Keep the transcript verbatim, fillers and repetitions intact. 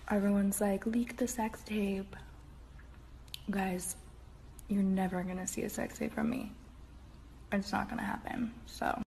everyone's like, leak the sex tape. Guys, you're never gonna see a sex tape from me. It's not gonna happen. So